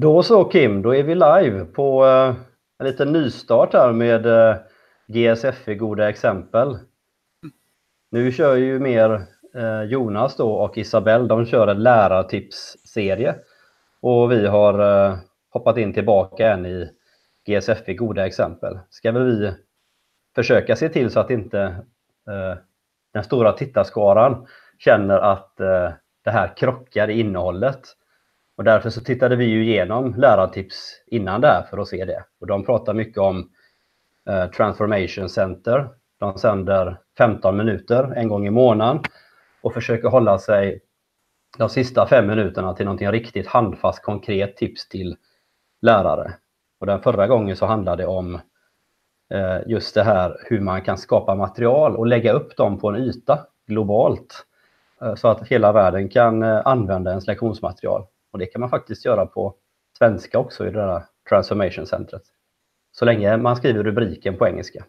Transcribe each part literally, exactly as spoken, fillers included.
Då så Kim, då är vi live på uh, en liten nystart här med uh, G S F i goda exempel. Nu kör ju mer uh, Jonas då och Isabelle, de kör en lärartipsserie. Och vi har uh, hoppat in tillbaka än i G S F i goda exempel. Ska väl vi försöka se till så att inte uh, den stora tittarskaran känner att uh, det här krockar i innehållet. Och därför så tittade vi ju igenom lärartips innan där för att se det. Och de pratar mycket om eh, Transformation Center. De sänder femton minuter en gång i månaden. Och försöker hålla sig de sista fem minuterna till någonting riktigt handfast, konkret tips till lärare. Och den förra gången så handlade det om eh, just det här hur man kan skapa material och lägga upp dem på en yta globalt. Eh, så att hela världen kan eh, använda ens lektionsmaterial. Och det kan man faktiskt göra på svenska också i det där Transformation Centret. Så länge man skriver rubriken på engelska.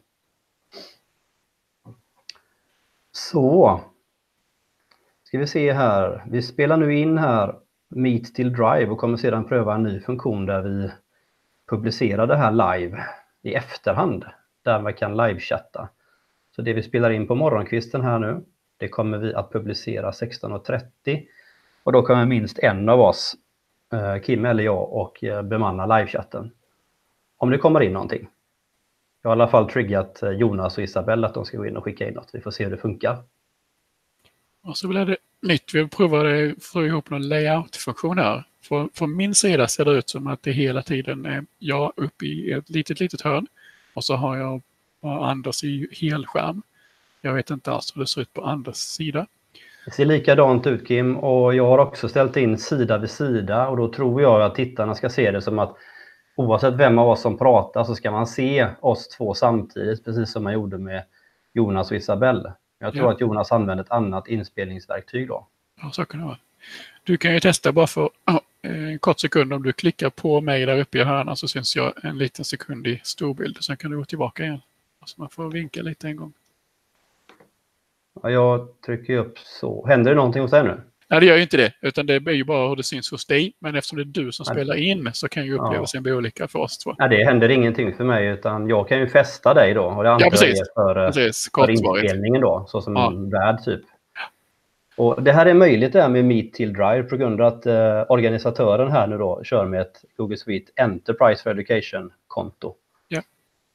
Så. Ska vi se här. Vi spelar nu in här Meet till Drive och kommer sedan pröva en ny funktion där vi publicerar det här live i efterhand. Där man kan livechatta. Så det vi spelar in på morgonkvisten här nu, det kommer vi att publicera sexton trettio. Och då kommer minst en av oss, Kim eller jag, och bemanna livechatten. Om det kommer in någonting. Jag har i alla fall triggat Jonas och Isabelle att de ska gå in och skicka in något. Vi får se hur det funkar. Och så blir det nytt. Vi provar att få ihop någon layout-funktion här. Från, från min sida ser det ut som att det hela tiden är jag uppe i ett litet, litet hörn. Och så har jag Anders i helskärm. Jag vet inte alls hur det ser ut på Anders sida. Det ser likadant ut Kim, och jag har också ställt in sida vid sida, och då tror jag att tittarna ska se det som att oavsett vem av oss som pratar så ska man se oss två samtidigt, precis som man gjorde med Jonas och Isabelle. Jag tror ja. att Jonas använder ett annat inspelningsverktyg då. Ja, så kan det vara. Du kan ju testa bara för oh, en kort sekund. Om du klickar på mig där uppe i hörnan så syns jag en liten sekund i storbild. Sen kan du gå tillbaka igen. Så man får vinka lite en gång. Ja, jag trycker upp så. Händer det någonting hos dig nu? Nej, det gör ju inte det. Utan det är ju bara hur det syns hos dig. Men eftersom det är du som Nej. spelar in så kan ju upplevelsen ja. bli olika för oss två. Ja, det händer ingenting för mig, utan jag kan ju fästa dig då. Och det antar ja, precis. jag är för, precis. för inspelningen då. Så som ja. en värd typ. Och det här är möjligt det här med Meet till Drive på grund av att eh, organisatören här nu då kör med ett Google Suite Enterprise for Education-konto. Ja.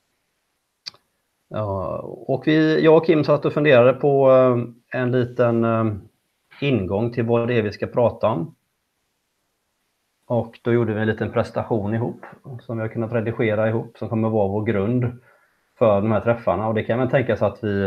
Ja, och vi, jag och Kim satt och funderade på eh, en liten eh, ingång till vad det är vi ska prata om. Och då gjorde vi en liten prestation ihop som vi har kunnat redigera ihop, som kommer vara vår grund för de här träffarna. Och det kan man tänka sig att vi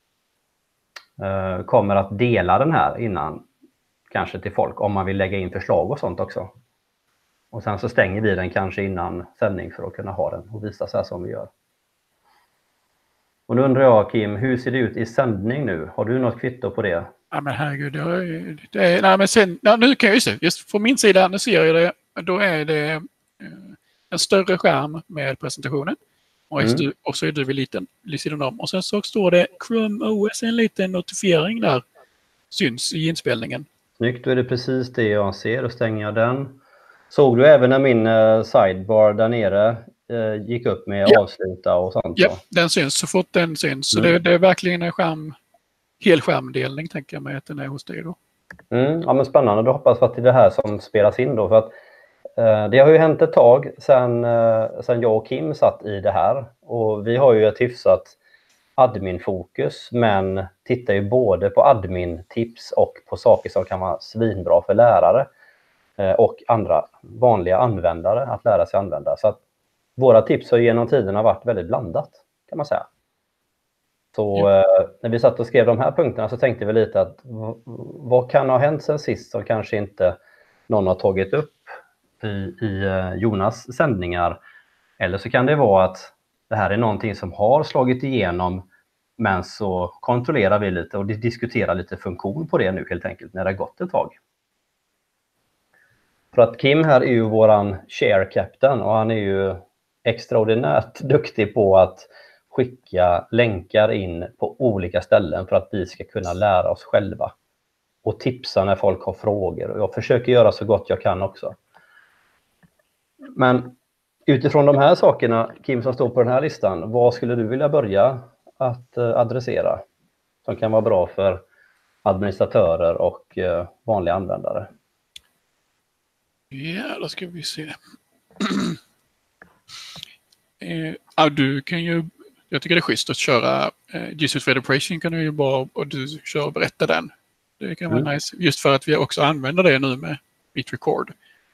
eh, kommer att dela den här innan, kanske till folk, om man vill lägga in förslag och sånt också. Och sen så stänger vi den kanske innan sändning för att kunna ha den och visa så här som vi gör. Och nu undrar jag Kim, hur ser det ut i sändning nu? Har du något kvitto på det? Ja men herregud, det är, det är, nej, men sen, nej, nu kan jag ju se, just från min sida, nu ser jag det, då är det eh, en större skärm med presentationen. Och, mm. du, och så är du vid liten, sidan om. Och sen så står det Chrome O S, en liten notifiering där, syns i inspelningen. Snyggt, då är det precis det jag ser, och stänger jag den. Såg du även när min uh, sidebar där nere uh, gick upp med ja. avsluta och sånt? Ja, då? Den syns så fort den syns. Mm. Så det, det är verkligen en skärm. Hel skärmdelning tänker jag mig att den är hos dig då. Mm, ja men spännande, då hoppas jag att det är det här som spelas in då. För att, eh, det har ju hänt ett tag sedan, eh, sedan jag och Kim satt i det här. Och vi har ju ett hyfsat adminfokus, men tittar ju både på admin-tips och på saker som kan vara svinbra för lärare. Eh, och andra vanliga användare att lära sig använda. Så att våra tips har genom tiden har varit väldigt blandat, kan man säga. Så ja. eh, när vi satt och skrev de här punkterna så tänkte vi lite att v- vad kan ha hänt sen sist som kanske inte någon har tagit upp i, i eh, Jonas sändningar. Eller så kan det vara att det här är någonting som har slagit igenom, men så kontrollerar vi lite och diskuterar lite funktion på det nu helt enkelt när det har gått ett tag. För att Kim här är ju våran share captain och han är ju extraordinärt duktig på att skicka länkar in på olika ställen för att vi ska kunna lära oss själva. Och tipsa när folk har frågor. Och jag försöker göra så gott jag kan också. Men utifrån de här sakerna, Kim, som står på den här listan, vad skulle du vilja börja att adressera som kan vara bra för administratörer och vanliga användare? Ja, då ska vi se. eh, ja, du kan ju, jag tycker det är schysst att köra eh, G Suite Thread Operation kan du ju bara, och du kör och berättar den. Det kan vara mm. nice, just för att vi också använder det nu med BitRecord.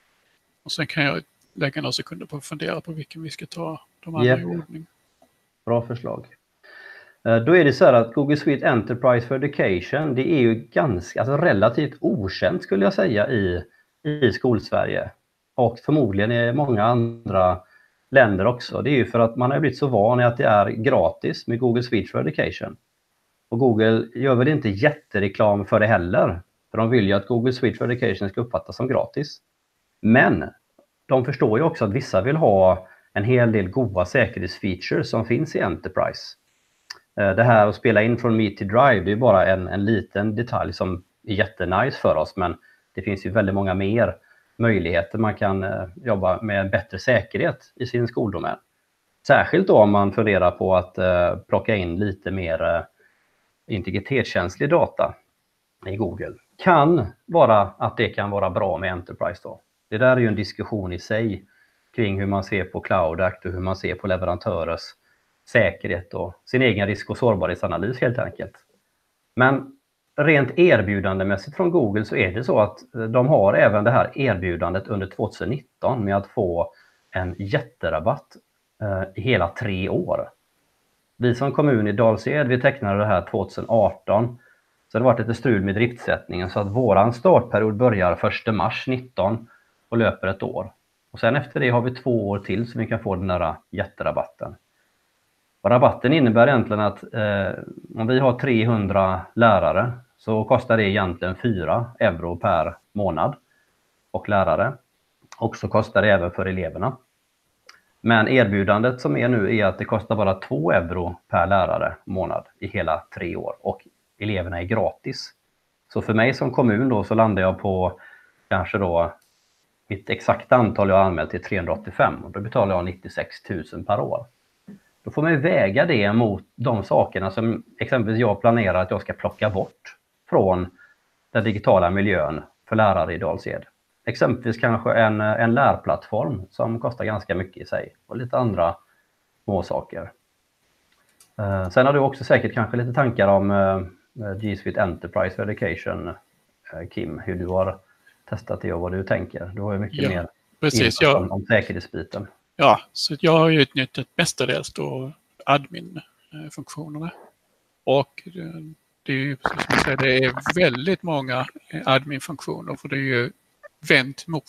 Och sen kan jag lägga några sekunder på att fundera på vilken vi ska ta de andra yep. i ordning. Bra förslag. Då är det så här att Google Suite Enterprise for Education, det är ju ganska, alltså relativt okänt skulle jag säga i, i Skolsverige. Och förmodligen i många andra länder också. Det är ju för att man har blivit så van i att det är gratis med Google Suite for Education. Och Google gör väl inte jättereklam för det heller. För de vill ju att Google Suite for Education ska uppfattas som gratis. Men de förstår ju också att vissa vill ha en hel del goda säkerhetsfeatures som finns i Enterprise. Det här att spela in från Meet to Drive, det är bara en, en liten detalj som är jättenice för oss. Men det finns ju väldigt många mer möjligheter man kan uh, jobba med bättre säkerhet i sin skoldomän. Särskilt då om man funderar på att uh, plocka in lite mer uh, integritetskänslig data i Google. Kan vara att det kan vara bra med Enterprise då. Det där är ju en diskussion i sig kring hur man ser på Cloud Act och hur man ser på leverantörers säkerhet och sin egen risk- och sårbarhetsanalys helt enkelt. Men rent erbjudandemässigt från Google så är det så att de har även det här erbjudandet under tjugonitton med att få en jätterabatt eh, i hela tre år. Vi som kommun i Dals-Ed, vi tecknade det här tjugoarton. Så det har varit lite strul med driftsättningen så att våran startperiod börjar första mars nitton och löper ett år. Och sen efter det har vi två år till så vi kan få den där jätterabatten. Och rabatten innebär egentligen att eh, om vi har trehundra lärare så kostar det egentligen fyra euro per månad och lärare. Och så kostar det även för eleverna. Men erbjudandet som är nu är att det kostar bara två euro per lärare månad i hela tre år. Och eleverna är gratis. Så för mig som kommun då så landar jag på kanske då mitt exakta antal jag har anmält till trehundraåttiofem. Och då betalar jag nittiosex tusen per år. Då får man väga det mot de sakerna som exempelvis jag planerar att jag ska plocka bort från den digitala miljön för lärare i Dals-Ed. Exempelvis kanske en, en lärplattform som kostar ganska mycket i sig och lite andra små saker. Uh, sen har du också säkert kanske lite tankar om uh, G Suite Enterprise for Education, uh, Kim, hur du har testat det och vad du tänker. Du har ju mycket ja, mer precis, ja. om, om säkerhetsbiten. Ja, så jag har ju utnyttjat mestadels då admin-funktionerna. Och det är ju, som jag säger, det är väldigt många admin-funktioner för det är ju vänt mot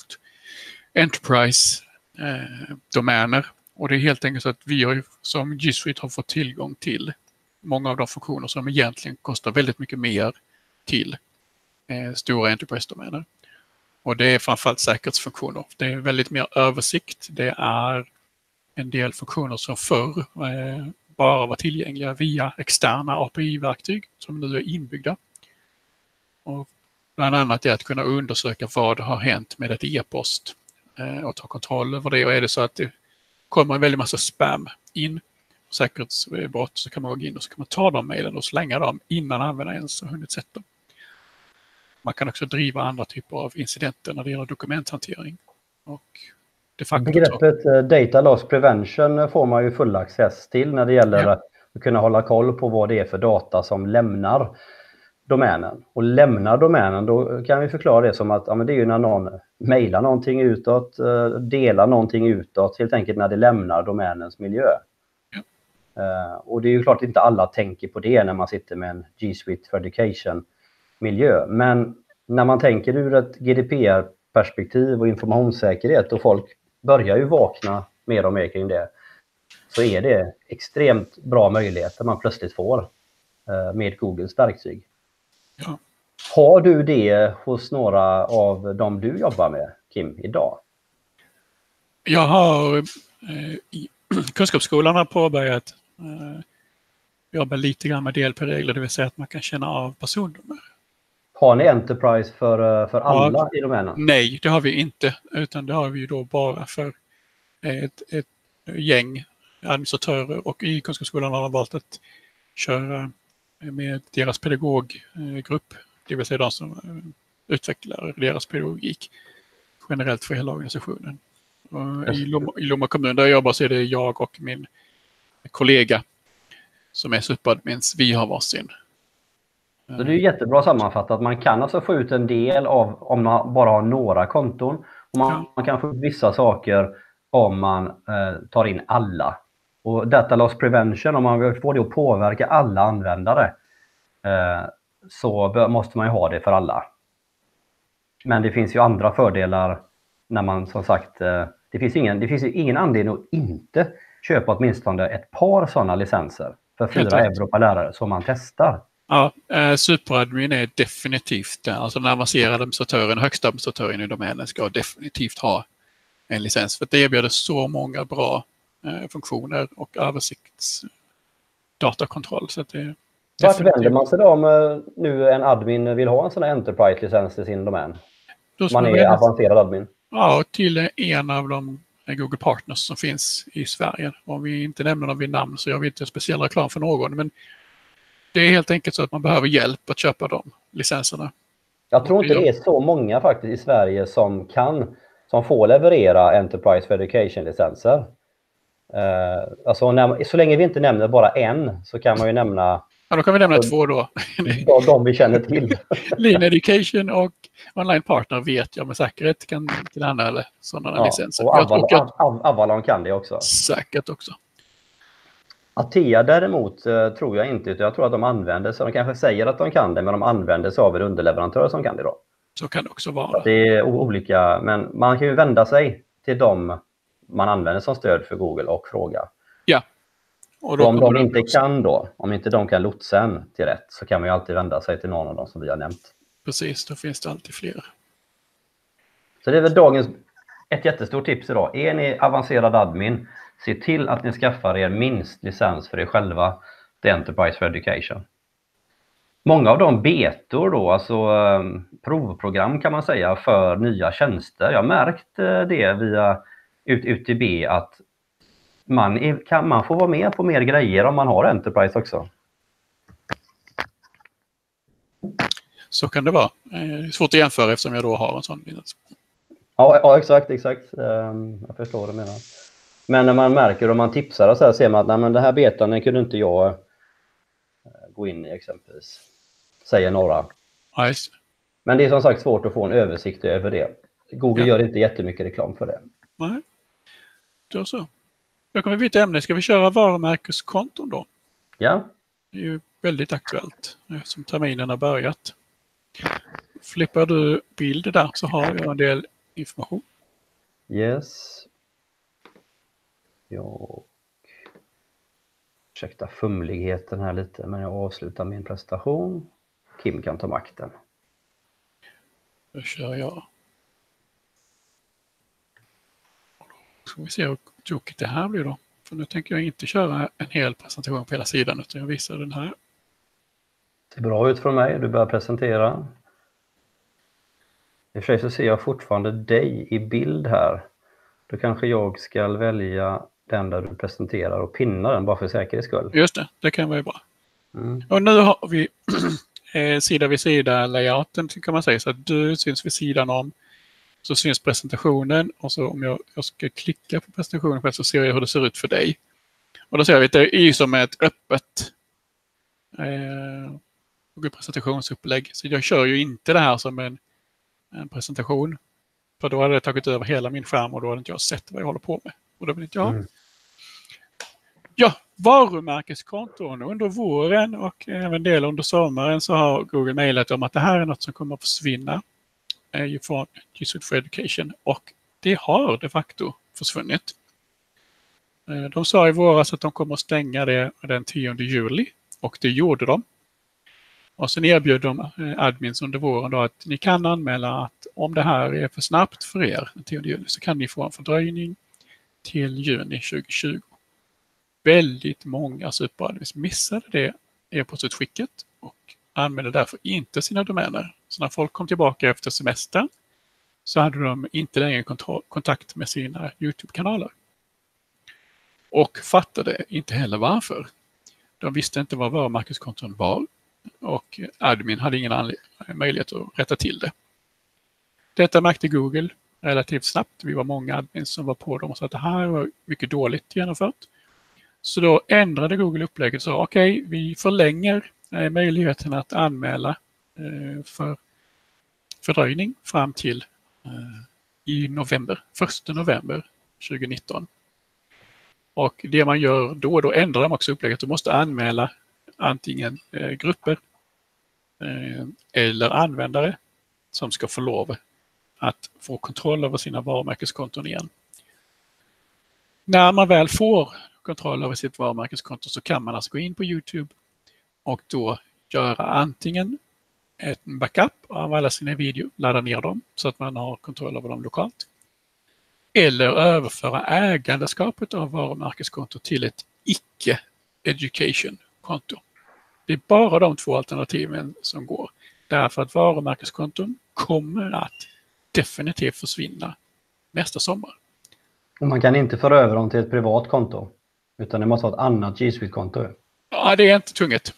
Enterprise-domäner. Och det är helt enkelt så att vi har ju, som G Suite har fått tillgång till många av de funktioner som egentligen kostar väldigt mycket mer till eh, stora Enterprise-domäner. Och det är framförallt säkerhetsfunktioner. Det är väldigt mer översikt. Det är en del funktioner som förr eh, bara var tillgängliga via externa A P I-verktyg som nu är inbyggda. Och bland annat är att kunna undersöka vad har hänt med ett e-post eh, och ta kontroll över det. Och är det så att det kommer en väldig massa spam in på säkerhetsbrott så kan man gå in och så kan man ta de mejlen och slänga dem innan användaren ens har hunnit sätta dem. Man kan också driva andra typer av incidenter när det gäller dokumenthantering. Och de facto begreppet så... Data Loss Prevention får man ju full access till när det gäller ja. att kunna hålla koll på vad det är för data som lämnar domänen. Och lämnar domänen, då kan vi förklara det som att ja, men det är ju när någon mejlar någonting utåt, delar någonting utåt, helt enkelt när det lämnar domänens miljö. Ja. Uh, och det är ju klart inte alla tänker på det när man sitter med en G Suite for Education miljö. Men när man tänker ur ett G D P R-perspektiv och informationssäkerhet och folk börjar ju vakna mer och mer kring det, så är det extremt bra möjligheter man plötsligt får med Googles verktyg. Ja. Har du det hos några av dem du jobbar med, Kim, idag? Jag har eh, i Kunskapsskolan har påbörjat eh, jobba lite grann med D L P-regler, det vill säga att man kan känna av personnummer. Har ni Enterprise för, för alla ja, i domänen? Nej, det har vi inte. Utan det har vi ju då bara för ett, ett gäng administratörer och i Kunskapsskolan har de valt att köra med deras pedagoggrupp, det vill säga de som utvecklar deras pedagogik generellt för hela organisationen. Och i, Lomma, I Lomma kommun där jag jobbar så är det jag och min kollega som är superadmins. Vi har varsin. Så det är jättebra sammanfattat. Man kan alltså få ut en del av om man bara har några konton. Och man, ja. man kan få ut vissa saker om man eh, tar in alla. Och data loss prevention, om man vill få det att påverka alla användare eh, så bör, måste man ju ha det för alla. Men det finns ju andra fördelar när man som sagt, eh, det finns ingen, det finns ju ingen anledning att inte köpa åtminstone ett par sådana licenser för fyra euro per lärare som man testar. Ja, eh, superadmin är definitivt, alltså den avancerade administratören, högsta administratören i domänen ska definitivt ha en licens. För det erbjuder så många bra eh, funktioner och översiktsdatakontroll. Så att det vart vänder man sig då om nu en admin vill ha en sån här Enterprise-licens i sin domän? Man är välja, avancerad admin. Ja, till en av de Google Partners som finns i Sverige. Om vi inte nämner dem vid namn så jag vill inte speciell reklam för någon. Men det är helt enkelt så att man behöver hjälp att köpa de licenserna. Jag tror inte det är så många faktiskt i Sverige som kan, som får leverera Enterprise for Education-licenser. Uh, alltså när, så länge vi inte nämner bara en så kan man ju nämna... Ja, då kan vi nämna två då. De, de vi känner till. Lean Education och Online Partner vet jag med säkerhet kan tillhandahålla sådana ja, licenser. Och Avalon, jag Av, Avalon kan det också. Säkert också. Atea däremot eh, tror jag inte, utan jag tror att de använder sig, de kanske säger att de kan det, men de använder sig av en underleverantör som kan det då. Så kan det också vara. Det är olika, men man kan ju vända sig till dem man använder som stöd för Google och fråga. Ja. Och då om de inte kan då, om inte de kan lotsen till rätt, så kan man ju alltid vända sig till någon av dem som vi har nämnt. Precis, då finns det alltid fler. Så det är väl dagens, ett jättestort tips idag. Är ni avancerad admin, se till att ni skaffar er minst licens för er själva till Enterprise for Education. Många av de betor då, alltså um, provprogram kan man säga för nya tjänster. Jag har märkt uh, det via ut, U T B att man, är, kan, man får vara med på mer grejer om man har Enterprise också. Så kan det vara. Det är svårt att jämföra eftersom jag då har en sån. Ja, ja exakt, exakt. Um, jag förstår vad du menar. Men när man märker och man tipsar och så här ser man att nej, men den här betan den kunde inte jag uh, gå in i exempelvis. Säger några. Nice. Men det är som sagt svårt att få en översikt över det. Google ja. gör inte jättemycket reklam för det. Nej, då så. Då kommer vi byta ämne. Ska vi köra varumärkeskonton då? Ja. Det är ju väldigt aktuellt eftersom terminen har börjat. Flippar du bild där så har jag en del information. Yes. Jag... Ursäkta fumligheten här lite, men jag avslutar min presentation. Kim kan ta makten. Då kör jag. Då ska vi se hur tokigt det här blir då. För nu tänker jag inte köra en hel presentation på hela sidan utan jag visar den här. Det ser bra ut från mig. Du börjar presentera. I och för sig så ser jag fortfarande dig i bild här. Då kanske jag ska välja den där du presenterar och pinna den bara för säkerhets skull. Just det, det kan vara bra. Mm. Och nu har vi eh, sida vid sida layouten kan man säga. Så att du syns vid sidan om. Så syns presentationen och så om jag, jag ska klicka på presentationen själv så ser jag hur det ser ut för dig. Och då ser vi att det är ju som ett öppet eh, presentationsupplägg. Så jag kör ju inte det här som en, en presentation. För då hade jag tagit över hela min skärm och då hade inte jag sett vad jag håller på med. Och det vill inte jag. Mm. Ja, varumärkeskonton under våren och även del under sommaren så har Google mejlat om att det här är något som kommer att försvinna från G for Education och det har de facto försvunnit. De sa i våras att de kommer att stänga det den tionde juli och det gjorde de. Och sen erbjöd de admins under våren då att ni kan anmäla att om det här är för snabbt för er den tionde juli så kan ni få en fördröjning till juni tjugohundratjugo. Väldigt många superadmins missade det e-postutskicket och använde därför inte sina domäner. Så när folk kom tillbaka efter semester så hade de inte längre kontakt med sina YouTube-kanaler. och fattade inte heller varför. De visste inte vad varumärkeskonton var och admin hade ingen möjlighet att rätta till det. Detta märkte Google relativt snabbt. Vi var många admins som var på dem och sa att det här var mycket dåligt genomfört. Så då ändrade Google upplägget och sa okej, okay, vi förlänger eh, möjligheten att anmäla eh, för fördröjning fram till eh, i november, första november tjugonitton. Och det man gör då, då ändrar de också upplägget. Du måste anmäla antingen eh, grupper eh, eller användare som ska få lov att få kontroll över sina varumärkeskonton igen. När man väl får kontroll över sitt varumärkeskonto så kan man alltså gå in på YouTube och då göra antingen ett backup av alla sina videor, ladda ner dem så att man har kontroll över dem lokalt. Eller överföra ägandeskapet av varumärkeskonto till ett icke-education-konto. Det är bara de två alternativen som går. Därför att varumärkeskonton kommer att definitivt försvinna nästa sommar. Och man kan inte föra över dem till ett privat konto, utan det måste vara ett annat G Suite-konto. Ja, det är inte tungt.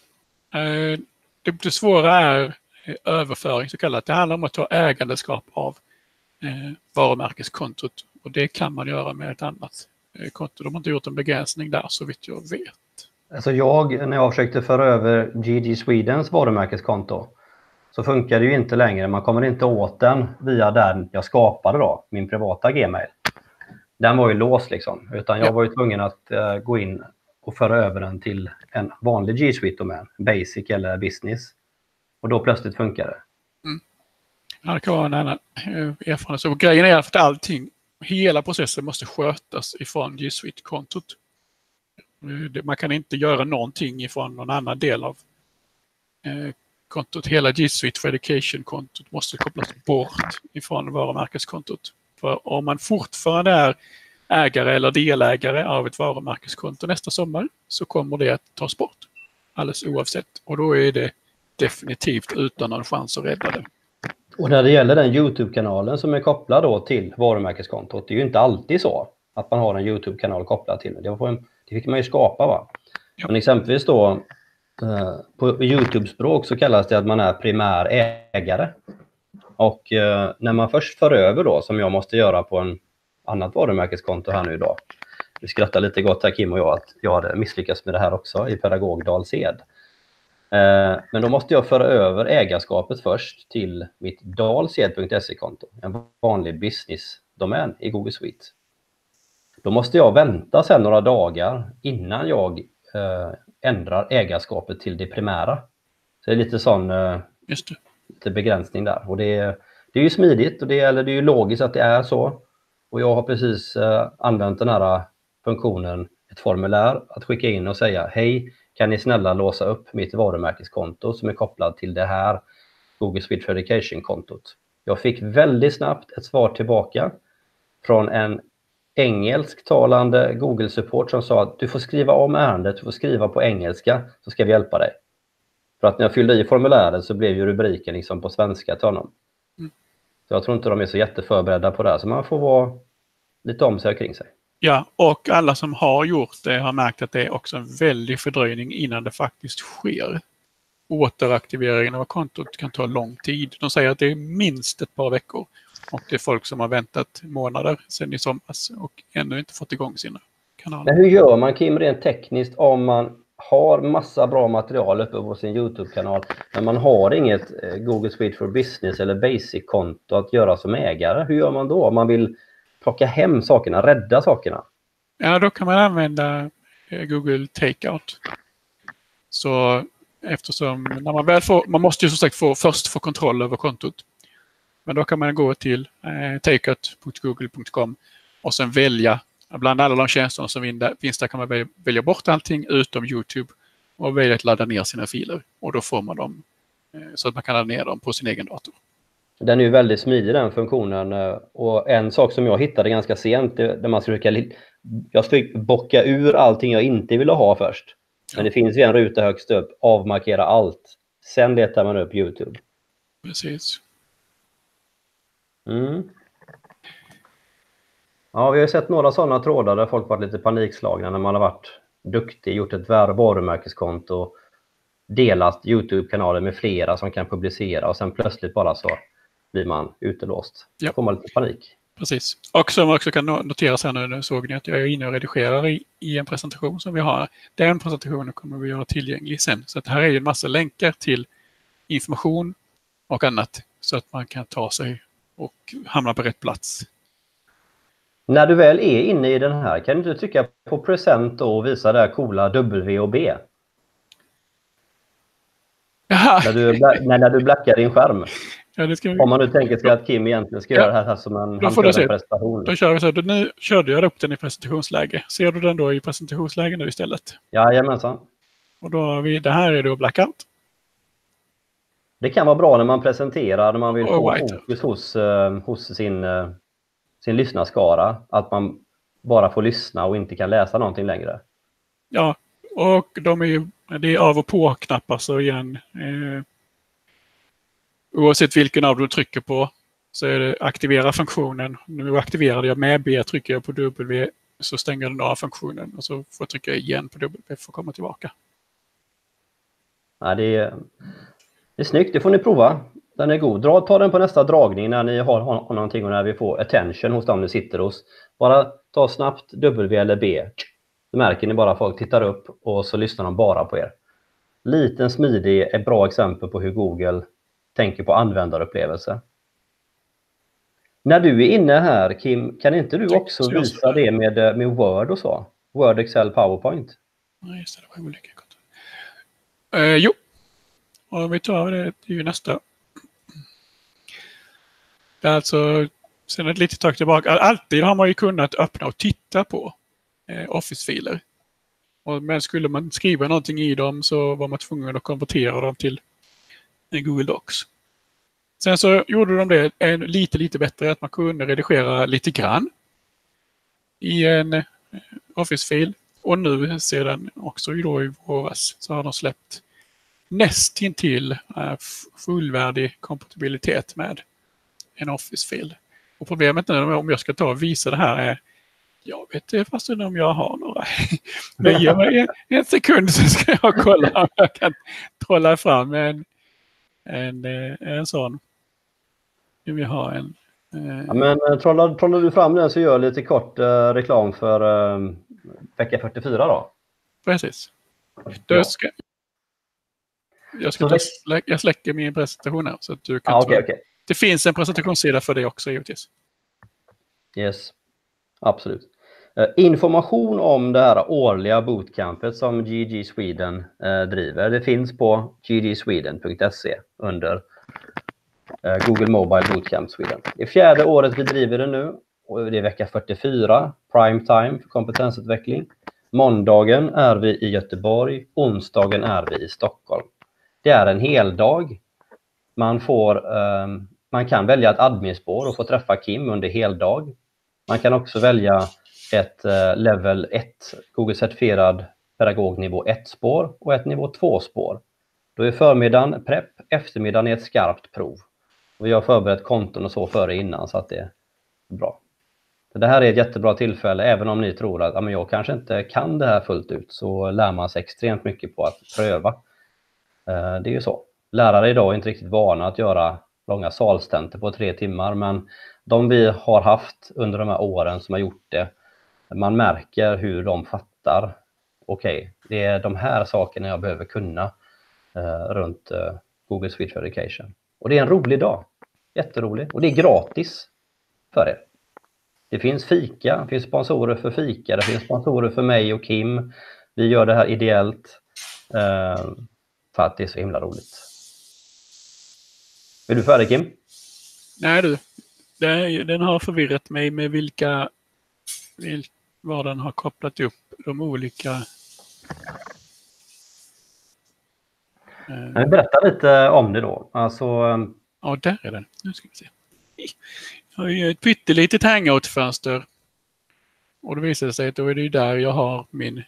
Det svåra är överföring så kallat. Det handlar om att ta ägandeskap av varumärkeskontot. Och det kan man göra med ett annat konto. De har inte gjort en begränsning där så vitt jag vet. Alltså jag, när jag försökte föra över G G Swedens varumärkeskonto så funkar det ju inte längre. Man kommer inte åt den via den jag skapade då, min privata Gmail. Den var ju låst liksom. Utan jag ja. var ju tvungen att uh, gå in och föra över den till en vanlig G Suite-domän. Basic eller business. Och då plötsligt funkar det. Mm. Ja, det kan vara en annan erfarenhet. Så grejen är att allting, hela processen måste skötas ifrån G Suite-kontot. Man kan inte göra någonting ifrån någon annan del av eh, kontot. Hela G Suite for Education-kontot måste kopplas bort ifrån varumärkeskontot. För om man fortfarande är ägare eller delägare av ett varumärkeskonto nästa sommar så kommer det att tas bort. Alldeles oavsett. Och då är det definitivt utan en chans att rädda det. Och när det gäller den YouTube-kanalen som är kopplad då till varumärkeskontot, det är ju inte alltid så att man har en YouTube-kanal kopplad till det. Det, var en, det fick man ju skapa va? Ja. Men exempelvis då eh, på YouTube-språk så kallas det att man är primär ägare. Och eh, när man först för över då, som jag måste göra på en annat varumärkeskonto här nu idag. Vi skrattar lite gott här Kim och jag att jag hade misslyckats med det här också i pedagog Dalsed. Eh, men då måste jag föra över ägarskapet först till mitt dalsed punkt se-konto. En vanlig business-domän i Google Suite. Då måste jag vänta sedan några dagar innan jag eh, ändrar ägarskapet till det primära. Så det är lite sån eh, Just det. Lite begränsning där. Och det är, det är ju smidigt och det är, eller det är ju logiskt att det är så. Och jag har precis eh, använt den här funktionen, ett formulär, att skicka in och säga hej, kan ni snälla låsa upp mitt varumärkeskonto som är kopplat till det här Google Suite for Education-kontot. Jag fick väldigt snabbt ett svar tillbaka från en engelsktalande Google-support som sa att du får skriva om ärendet, du får skriva på engelska så ska vi hjälpa dig. För att när jag fyllde i formuläret så blev ju rubriken liksom på svenska till honom. Mm. Så jag tror inte de är så jätteförberedda på det här. Så man får vara lite om sig kring sig. Ja, och alla som har gjort det har märkt att det är också en väldig fördröjning innan det faktiskt sker. Återaktiveringen av kontot kan ta lång tid. De säger att det är minst ett par veckor. Och det är folk som har väntat månader sedan i somras och ännu inte fått igång sina kanaler. Men hur gör man Kim rent tekniskt om man har massa bra material uppe på sin YouTube-kanal men man har inget Google Suite for Business eller Basic-konto att göra som ägare? Hur gör man då om man vill plocka hem sakerna, rädda sakerna? Ja, då kan man använda Google Takeout. Så eftersom när man väl får, man måste ju som sagt få, först få kontroll över kontot. Men då kan man gå till eh, takeout punkt google punkt com och sen välja bland alla de tjänster som finns där kan man välja bort allting utom YouTube och välja att ladda ner sina filer. Och då får man dem så att man kan ladda ner dem på sin egen dator. Den är ju väldigt smidig den funktionen. Och en sak som jag hittade ganska sent, där man ska försöka, jag ska bocka ur allting jag inte ville ha först. Men det finns ju en ruta högst upp, avmarkera allt. Sen letar man upp YouTube. Precis. Mm. Ja, vi har ju sett några sådana trådar där folk varit lite panikslagna när man har varit duktig, gjort ett varumärkeskonto, delat YouTube-kanaler med flera som kan publicera och sen plötsligt bara så blir man utelåst. Ja. Då får man lite panik. Precis. Och som också kan noteras här nu, nu såg ni att jag är inne och redigerar i, i en presentation som vi har. Den presentationen kommer vi göra tillgänglig sen. Så att här är ju en massa länkar till information och annat så att man kan ta sig och hamna på rätt plats. När du väl är inne i den här, kan du trycka på present och visa det här coola W och B? Jaha. När du, när, när du blackar din skärm. Ja, det ska vi... Om man nu tänker sig att Kim egentligen ska Ja. göra det här som en, Då får du se. presentation. Då kör vi så här. Nu körde jag upp den i presentationsläge. Ser du den då i presentationsläge nu istället? Jajamensan. Och då har vi, det här är då blackout. Det kan vara bra när man presenterar, när man vill Och få white. fokus hos, uh, hos sin, uh, sin lyssnarskara. Att man bara får lyssna och inte kan läsa någonting längre. Ja, och de är ju, det är av och på-knappar så igen. Eh, oavsett vilken av du trycker på så är det aktivera funktionen. Nu aktiverade jag med B, trycker jag på W så stänger den av funktionen. Och så får jag trycka igen på W för att komma tillbaka. Ja, det, är, det är snyggt, det får ni prova. Den är god. Dra, ta den på nästa dragning när ni har, har någonting och när vi får attention hos dem ni sitter hos. Bara ta snabbt W eller B. Då märker ni bara att folk tittar upp och så lyssnar de bara på er. Liten smidig är ett bra exempel på hur Google tänker på användarupplevelse. När du är inne här, Kim, kan inte du också visa det med, med Word och så? Word, Excel, PowerPoint? Nej, just det, det var olika. Eh, jo, och vi tar det, det är ju nästa. Det är alltså, sen ett litet tag tillbaka, alltid har man ju kunnat öppna och titta på eh, Office-filer. Och, men skulle man skriva någonting i dem så var man tvungen att konvertera dem till en Google Docs. Sen så gjorde de det en, lite, lite bättre att man kunde redigera lite grann i en eh, Office-fil. Och nu sedan också då i våras så har de släppt nästintill äh, fullvärdig kompatibilitet med en Office-fil. Och problemet nu om jag ska ta och visa det här är, jag vet inte fast om jag har några. Men ge mig en, en sekund så ska jag kolla om jag kan trolla fram en, en, en sån. Vi har en... Eh... Ja, men trollar, trollar du fram den så gör jag lite kort eh, reklam för eh, vecka fyrtiofyra då. Precis. Då ska, jag, ska så ta, slä, jag släcker min presentation här så att du kan ah, ta. okay, okay. Det finns en presentationssida för det också givetvis. Yes, absolut. Uh, information om det här årliga bootcampet som G G Sweden uh, driver. Det finns på g g sweden punkt se under uh, Google Mobile Bootcamp Sweden. Det är fjärde året vi driver det nu och det är vecka fyrtiofyra, prime time för kompetensutveckling. Måndagen är vi i Göteborg, onsdagen är vi i Stockholm. Det är en hel dag. Man, får, um, man kan välja ett adminspår och få träffa Kim under hel dag. Man kan också välja ett uh, level ett Google-certifierad pedagognivå ett-spår och ett nivå två-spår. Då är förmiddagen prepp, eftermiddagen är ett skarpt prov. Och vi har förberett konton och så före innan så att det är bra. Så det här är ett jättebra tillfälle, även om ni tror att ja, men jag kanske inte kan det här fullt ut, så lär man sig extremt mycket på att pröva. Uh, det är ju så. Lärare idag är inte riktigt vana att göra långa salstenter på tre timmar, men de vi har haft under de här åren som har gjort det, man märker hur de fattar. Okej, okay, det är de här sakerna jag behöver kunna uh, runt uh, Google Suite for Education. Och det är en rolig dag, jätterolig, och det är gratis för er. Det finns fika, det finns sponsorer för fika, det finns sponsorer för mig och Kim. Vi gör det här ideellt uh, för att det är så himla roligt. Är du färdig, Kim? Nej du, den har förvirrat mig med vilka, vil, var den har kopplat upp de olika... Eh... Berätta lite om det då. Alltså... Ja, där är den. Nu ska vi se. Jag har ju ett pyttelitet hangout-fönster. Och då visar det sig att då är det ju där jag har min...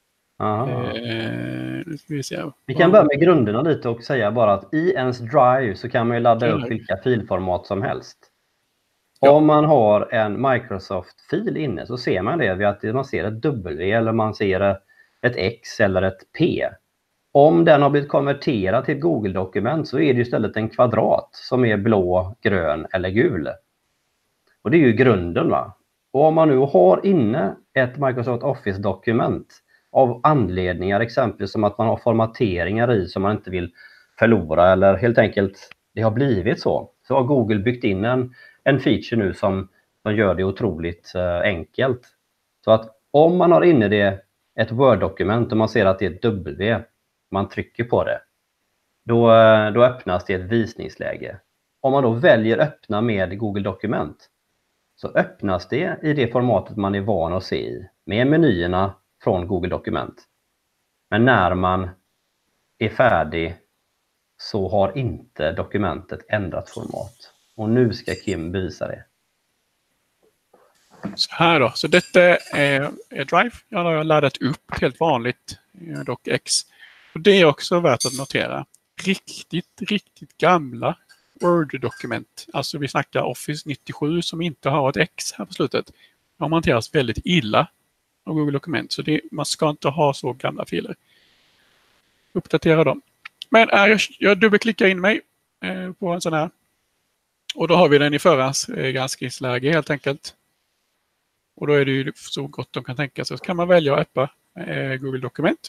Eh, vi, vi kan börja med grunderna lite och säga bara att i ens Drive så kan man ju ladda upp vilka filformat som helst. Ja. Om man har en Microsoft-fil inne så ser man det vid att man ser ett W eller man ser ett X eller ett P. Om den har blivit konverterad till Google-dokument så är det istället en kvadrat som är blå, grön eller gul. Och det är ju grunden, va? Och om man nu har inne ett Microsoft Office-dokument av anledningar, exempelvis som att man har formateringar i som man inte vill förlora eller helt enkelt det har blivit så, så har Google byggt in en, en feature nu som, som gör det otroligt eh, enkelt. Så att om man har inne det ett Word-dokument och man ser att det är ett W, man trycker på det, då, då öppnas det ett visningsläge. Om man då väljer öppna med Google Dokument så öppnas det i det formatet man är van att se i, med menyerna från Google Dokument. Men när man är färdig så har inte dokumentet ändrat format. Och nu ska Kim bevisa det. Så här då. Så detta är, är Drive. Jag har laddat upp helt vanligt docx. Och det är också värt att notera. Riktigt, riktigt gamla Word-dokument. Alltså vi snackar Office nittiosju som inte har ett X här på slutet. De hanteras väldigt illa av Google Dokument. Så det, man ska inte ha så gamla filer. Uppdatera dem. Men jag, jag dubbelklickar in mig eh, på en sån här. Och då har vi den i förhandsgranskningsläge eh, helt enkelt. Och då är det ju så gott de kan tänka sig. Så kan man välja att öppna eh, Google Dokument.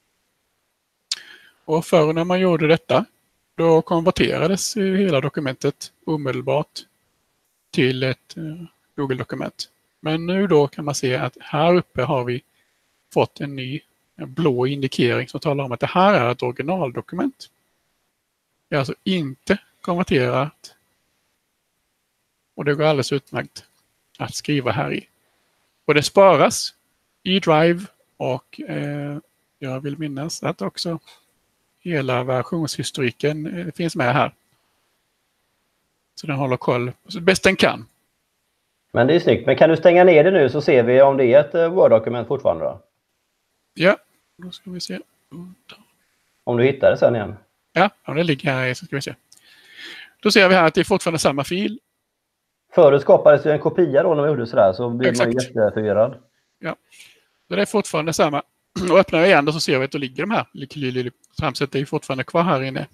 Och förr när man gjorde detta, då konverterades hela dokumentet omedelbart till ett eh, Google-dokument. Men nu då kan man se att här uppe har vi fått en ny en blå indikering som talar om att det här är ett originaldokument. Det är alltså inte konverterat. Och det går alldeles utmärkt att skriva här i. Och det sparas i Drive och eh, jag vill minnas att också hela versionshistoriken eh, finns med här. Så den håller koll så bäst den kan. Men det är snyggt. Men kan du stänga ner det nu så ser vi om det är ett Word-dokument fortfarande då? Ja, då ska vi se. Om du hittar det sen igen. Ja, om det ligger här så ska vi se. Då ser vi här att det är fortfarande samma fil. Förut skapades ju en kopia då när man gjorde sådär så blev Exakt. Man jätteförvirrad. Ja, så det är fortfarande samma. Och öppnar jag igen då så ser vi att det ligger de här. Framsätt är ju fortfarande kvar här inne.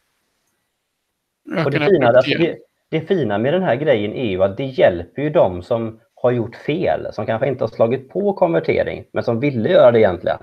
Och det, fina, alltså det, det fina med den här grejen är ju att det hjälper ju dem som har gjort fel. Som kanske inte har slagit på konvertering men som ville göra det egentligen.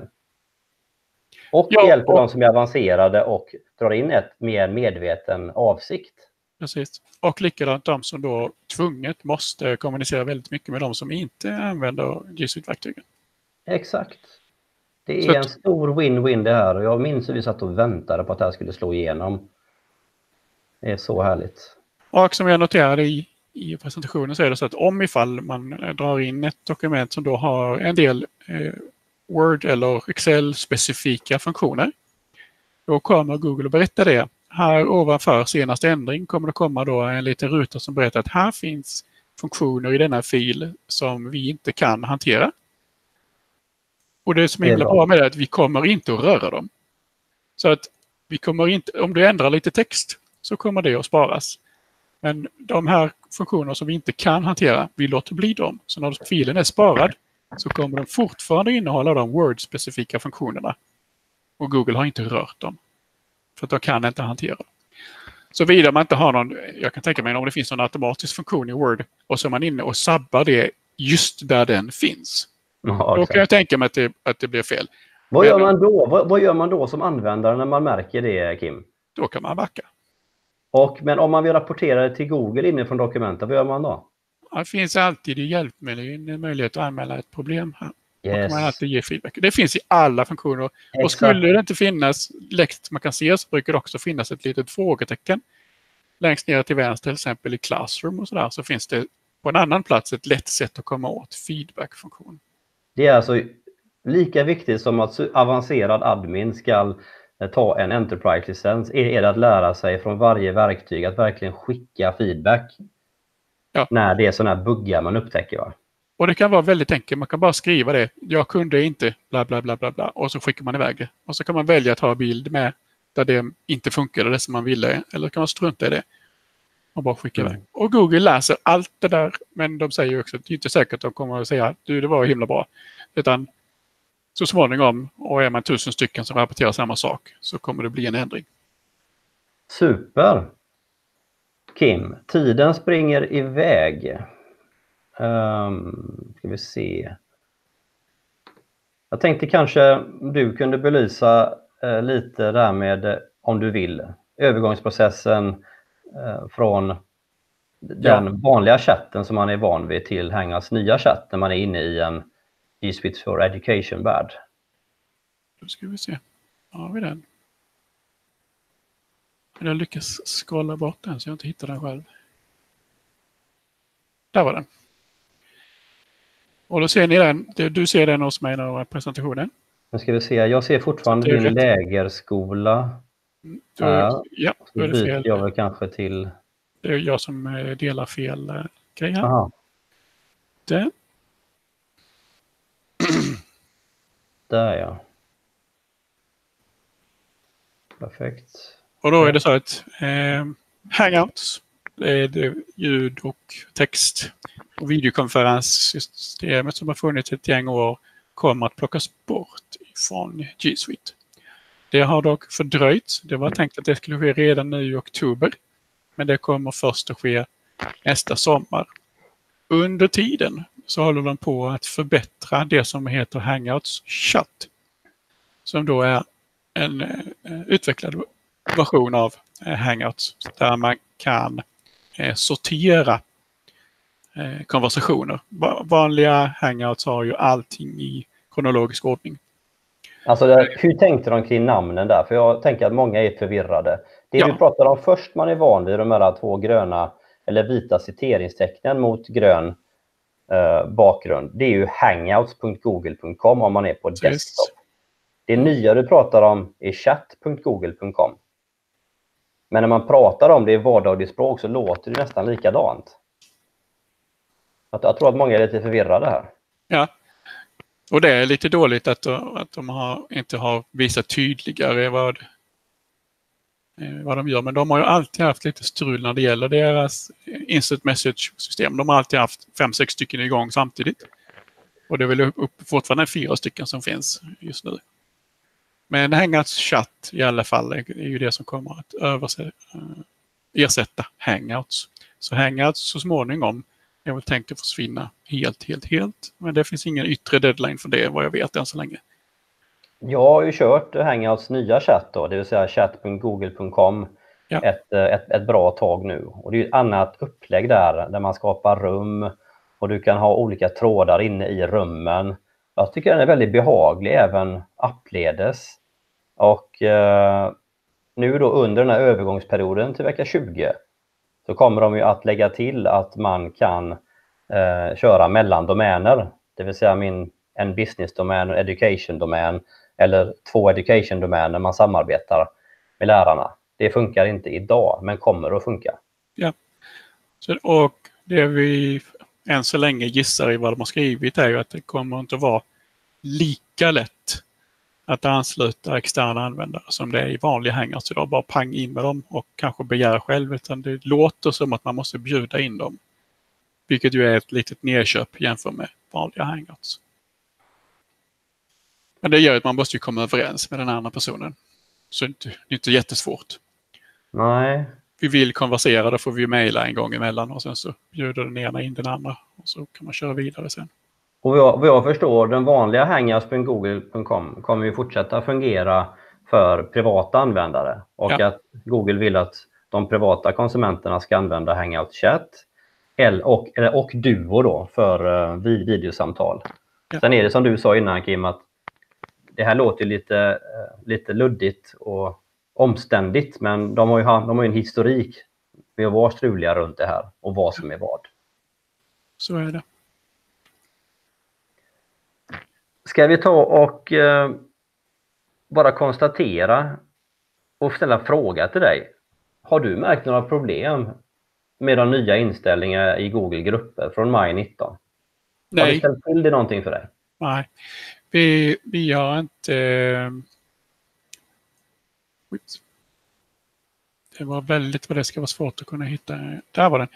Och ja, hjälper och, de som är avancerade och drar in ett mer medveten avsikt. Precis. Och likadant de som då tvunget måste kommunicera väldigt mycket med de som inte använder G Suite-verktygen. Exakt. Det är Så en att, stor win-win det här. Och jag minns att vi satt och väntade på att det här skulle slå igenom. Det är så härligt. Och som jag noterade i, i presentationen så är det så att om ifall man drar in ett dokument som då har en del eh, Word eller Excel-specifika funktioner. Då kommer Google att berätta det. Här ovanför senaste ändring kommer det komma då en liten ruta som berättar att här finns funktioner i denna fil som vi inte kan hantera. Och det som är himla bra med det är att vi kommer inte att röra dem. Så att vi kommer inte, om du ändrar lite text så kommer det att sparas. Men de här funktionerna som vi inte kan hantera, vi låter bli dem. Så när filen är sparad så kommer den fortfarande innehålla de Word-specifika funktionerna. Och Google har inte rört dem. För att de kan inte hantera dem. Så vidare man inte har någon, jag kan tänka mig om det finns någon automatisk funktion i Word och så är man inne och sabbar det just där den finns. Ja, då kan jag tänka mig att det, att det blir fel. Vad gör man då? Vad, vad gör man då som användare när man märker det, Kim? Då kan man backa. Och, men om man vill rapportera det till Google inifrån dokumentet, vad gör man då? Det finns alltid i hjälpmenyn en möjlighet att anmäla ett problem här. Yes. Man alltid ge feedback. Det finns i alla funktioner. Exakt. Och skulle det inte finnas lätt man kan se så brukar det också finnas ett litet frågetecken. Längst ner till vänster till exempel i Classroom och sådär så finns det på en annan plats ett lätt sätt att komma åt feedback-funktion. Det är alltså lika viktigt som att avancerad admin ska ta en Enterprise-licens är det att lära sig från varje verktyg att verkligen skicka feedback. Ja. När det är sådana här buggar man upptäcker, va? Och det kan vara väldigt enkelt. Man kan bara skriva det. Jag kunde inte bla bla bla bla bla. Och så skickar man iväg det. Och så kan man välja att ha bild med där det inte funkar det som man ville. Eller kan man strunta i det. och bara skicka Mm. iväg. Och Google läser allt det där, men de säger också att det är inte säkert att de kommer att säga du, det var himla bra. Utan så småningom, och är man tusen stycken som rapporterar samma sak, så kommer det bli en ändring. Super! Kim, tiden springer iväg. Um, ska vi se. Jag tänkte kanske du kunde belysa uh, lite där med, uh, om du vill, övergångsprocessen uh, från den ja. vanliga chatten som man är van vid till Hangouts nya chatt när man är inne i en G Suite for Education-värld. Då ska vi se. Har vi den? Jag lyckas skala bort den så jag inte hittar den själv. Där var den. Och då ser ni den. Du ser den hos mig i presentationen. Nu ska vi se. Jag ser fortfarande din rätt. lägerskola. Då, ja, ja, då är det fel. Jag väl kanske till... Det är jag som delar fel uh, grej här. Aha. Det. Där ja. Perfekt. Och då är det så att eh, Hangouts, det är det ljud och text och videokonferenssystemet som har funnits ett gäng år kommer att plockas bort från G Suite. Det har dock fördröjt. Det var tänkt att det skulle ske redan nu i oktober. Men det kommer först att ske nästa sommar. Under tiden så håller de på att förbättra det som heter Hangouts Chat. Som då är en eh, utvecklad version av eh, Hangouts där man kan eh, sortera eh, konversationer. Va- vanliga Hangouts har ju allting i kronologisk ordning. Alltså det, hur tänkte de kring namnen där? För jag tänker att många är förvirrade. Det ja. du pratade om först, man är van vid de här två gröna eller vita citeringstecknen mot grön eh, bakgrund. Det är ju hangouts punkt google punkt com om man är på desktop. Just. Det nya du pratar om är chat punkt google punkt com. Men när man pratar om det i vardagligt språk så låter det nästan likadant. Jag tror att många är lite förvirrade här. Ja, och det är lite dåligt att, att de har, inte har visat tydligare vad, vad de gör. Men de har ju alltid haft lite strul när det gäller deras instant message-system. De har alltid haft fem, sex stycken igång samtidigt. Och det är väl upp, fortfarande fyra stycken som finns just nu. Men Hangouts chatt i alla fall är ju det som kommer att överse, ersätta Hangouts. Så Hangouts så småningom är väl tänkt att försvinna helt, helt, helt. Men det finns ingen yttre deadline för det vad jag vet än så länge. Jag har ju kört Hangouts nya chatt då, det vill säga chat punkt google punkt com ja. ett, ett, ett bra tag nu. Och det är ett annat upplägg där, där man skapar rum och du kan ha olika trådar inne i rummen. Jag tycker den är väldigt behaglig även appledes. Och eh, nu då under den här övergångsperioden till vecka tjugo så kommer de ju att lägga till att man kan eh, köra mellan domäner. Det vill säga min, en business-domän och education-domän eller två education-domäner man samarbetar med lärarna. Det funkar inte idag men kommer att funka. Ja, så, och det vi än så länge gissar i vad de har skrivit är ju att det kommer inte att vara lika lätt att ansluta externa användare som det är i vanliga Hangouts idag. Bara pang in med dem och kanske begära själv. Utan det låter som att man måste bjuda in dem. Vilket ju är ett litet nedköp jämfört med vanliga Hangouts. Men det gör att man måste ju komma överens med den andra personen. Så det är inte, det är inte jättesvårt. Nej. Vi vill konversera, då får vi mejla en gång emellan och sen så bjuder den ena in den andra. Och så kan man köra vidare sen. Och vad jag, vad jag förstår, den vanliga hangouts punkt google punkt com kommer ju fortsätta fungera för privata användare. Och ja. att Google vill att de privata konsumenterna ska använda Hangout Chat eller, och, eller, och Duo då för uh, videosamtal. Ja. Sen är det som du sa innan Kim att det här låter lite, uh, lite luddigt och omständigt. Men de har ju, de har ju en historik med att vara struliga runt det här och vad som är vad. Så är det. Ska vi ta och eh, bara konstatera och ställa en fråga till dig. Har du märkt några problem med de nya inställningarna i Google-grupper från maj nitton? Nej. Har du ställt till det någonting för dig? Nej, vi, vi har inte... Eh, Det var väldigt vad det ska vara svårt att kunna hitta. Där var den.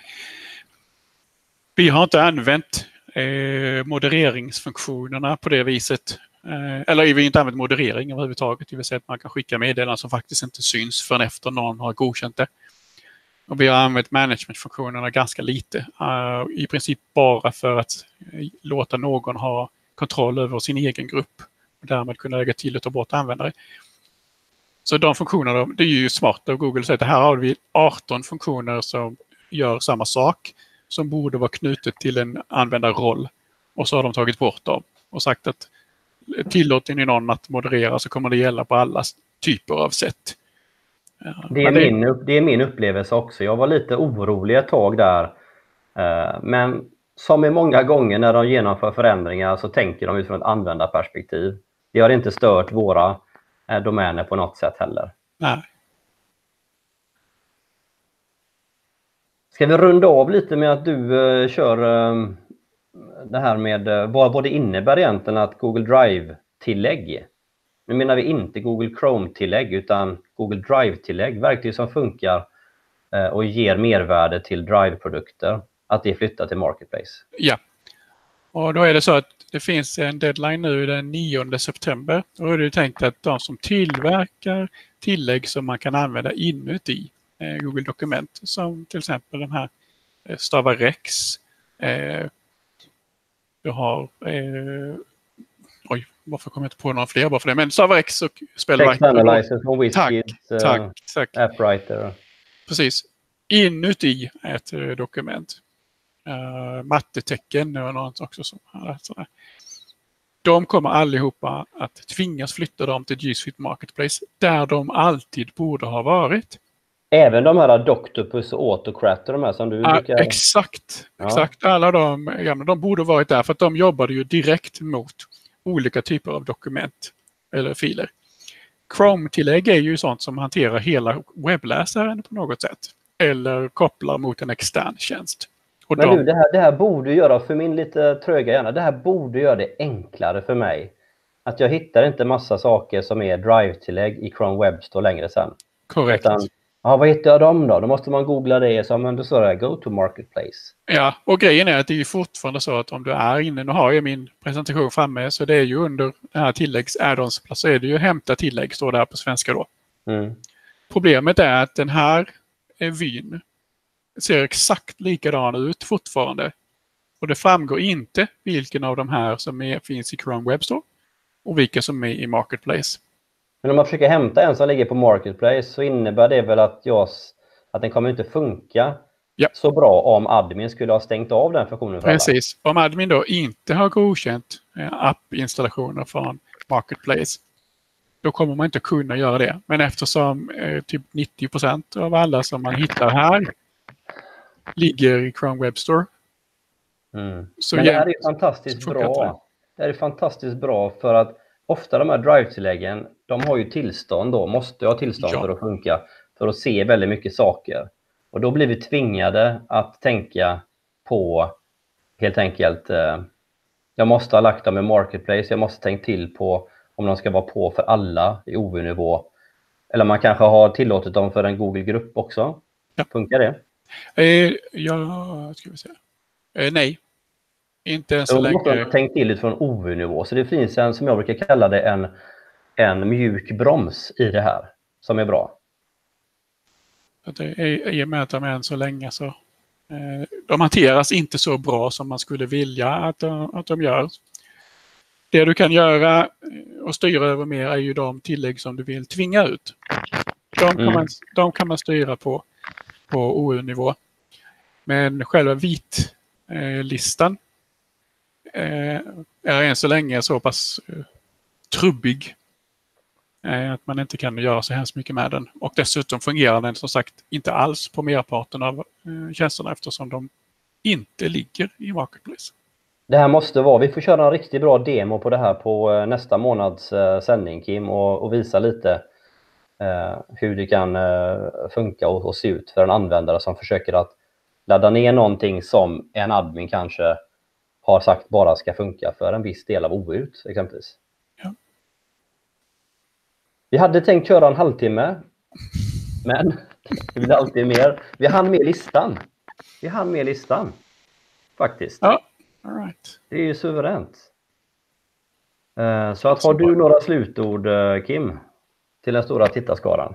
Vi har inte använt eh, modereringsfunktionerna på det viset. Eh, eller vi har inte använt moderering överhuvudtaget. Det vill säga att man kan skicka meddelanden som faktiskt inte syns förrän efter någon har godkänt det. Och vi har använt managementfunktionerna ganska lite. Uh, I princip bara för att uh, låta någon ha kontroll över sin egen grupp. Och därmed kunna lägga till och ta bort användare. Så de funktionerna, det är ju smart av Google att säga att här har vi arton funktioner som gör samma sak. Som borde vara knutet till en användarroll. Och så har de tagit bort dem. Och sagt att tillåter ni någon att moderera så kommer det gälla på alla typer av sätt. Det är, det... Min, det är min upplevelse också. Jag var lite orolig ett tag där. Men som i många gånger när de genomför förändringar så tänker de utifrån ett användarperspektiv. Det har inte stört våra domäner på något sätt heller. Nej. Ska vi runda av lite med att du uh, kör uh, det här med uh, vad, vad det innebär egentligen att Google Drive-tillägg. Nu menar vi inte Google Chrome-tillägg utan Google Drive-tillägg. Verktyg som funkar uh, och ger mervärde till Drive-produkter. Att det flyttar till Marketplace. Ja. Och då är det så att det finns en deadline nu den nionde september. Då är det tänkt att de som tillverkar tillägg som man kan använda inuti eh, Google Dokument. Som till exempel den här eh, Stavarex. Eh, du har... Eh, oj, varför kommer jag inte på några fler bara för det? Men Stavarex och Spellwriter. Text Analyzer från WizKids. Tack, tack, tack. AppWriter. Precis. Inuti ett eh, dokument. Uh, mattetecken och något också som sådär. De kommer allihopa att tvingas flytta dem till G Suite Marketplace där de alltid borde ha varit. Även de här Doctopus och Autocrat och de här som du uh, brukar... Exakt, ja. exakt. Alla de, ja, de borde ha varit där för att de jobbade ju direkt mot olika typer av dokument eller filer. Chrome-tillägg är ju sånt som hanterar hela webbläsaren på något sätt eller kopplar mot en extern tjänst. Men du, det här, det här borde göra, för min lite tröga hjärna, det här borde göra det enklare för mig. Att jag hittar inte massa saker som är Drive-tillägg i Chrome Web Store längre sen. Korrekt. Utan, ja, vad hittar jag dem då? Då måste man googla det som men då står det Go to Marketplace. Ja, och grejen är att det är fortfarande så att om du är inne, nu har jag min presentation framme, så det är ju under det här tilläggs add-ons så är det ju hämta tillägg, står det här på svenska då. Mm. Problemet är att den här vyn ser exakt likadan ut fortfarande. Och det framgår inte vilken av de här som är, finns i Chrome Web Store och vilka som är i Marketplace. Men om man försöker hämta en som ligger på Marketplace så innebär det väl att, jag, att den kommer inte funka ja. så bra om admin skulle ha stängt av den funktionen för Precis. Alla. Om admin då inte har godkänt app-installationer från Marketplace då kommer man inte kunna göra det. Men eftersom eh, typ nittio procent av alla som man hittar här ligger i Chrome Web Store. Mm. Så men det här är fantastiskt bra. Det här är fantastiskt bra för att ofta de här Drive-tilläggen, de har ju tillstånd då, måste ha tillstånd ja. för att funka, för att se väldigt mycket saker. Och då blir vi tvingade att tänka på helt enkelt, eh, jag måste ha lagt dem i Marketplace, jag måste tänka till på om de ska vara på för alla i O V-nivå. Eller man kanske har tillåtit dem för en Google-grupp också. Ja. Funkar det? Eh, ja, ska vi se. Eh, nej. Inte ens så länge. Jag har tänkt till utifrån O V-nivå. Så det finns en, som jag brukar kalla det, en, en mjuk broms i det här. Som är bra. Det är, I och med att de är än så länge så... Eh, de hanteras inte så bra som man skulle vilja att de, att de gör. Det du kan göra och styra över mer är ju de tillägg som du vill tvinga ut. De kan, mm. man, de kan man styra på, på O U-nivå. Men själva vitlistan eh, är än så länge så pass eh, trubbig eh, att man inte kan göra så hemskt mycket med den. Och dessutom fungerar den som sagt inte alls på merparten av eh, tjänsterna eftersom de inte ligger i Marketplace. Det här måste vara, vi får köra en riktigt bra demo på det här på nästa månads uh, sändning, Kim, och, och visa lite uh, hur det kan uh, funka och, och se ut för en användare som försöker att ladda ner någonting som en admin kanske har sagt bara ska funka för en viss del av O U exempelvis. Ja. Vi hade tänkt köra en halvtimme, men Det blir alltid mer. Vi hann med listan. Vi hann med listan. Faktiskt. Ja, all right. Det är ju suveränt. Så att har du några slutord, Kim, till den stora tittarskaran?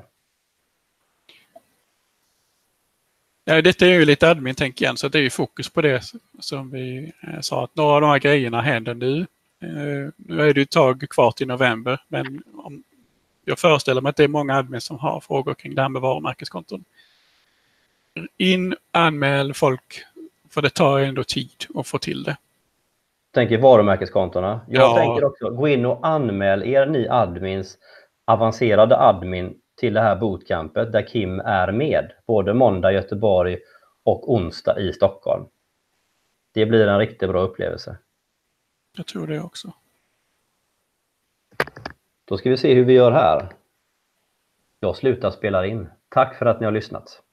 Ja, detta är ju lite admin tänk igen, så det är ju fokus på det som vi sa, att några av de här grejerna händer nu. Nu är det ju ett tag kvar till november, men om, jag föreställer mig att det är många admin som har frågor kring det här med varumärkeskonton. In, anmäl folk, för det tar ändå tid att få till det. Tänker varumärkeskontona. Jag Ja. tänker också, gå in och anmäl er ni admins, avancerade admin till det här bootcampet där Kim är med. Både måndag i Göteborg och onsdag i Stockholm. Det blir en riktigt bra upplevelse. Jag tror det också. Då ska vi se hur vi gör här. Jag slutar spela in. Tack för att ni har lyssnat.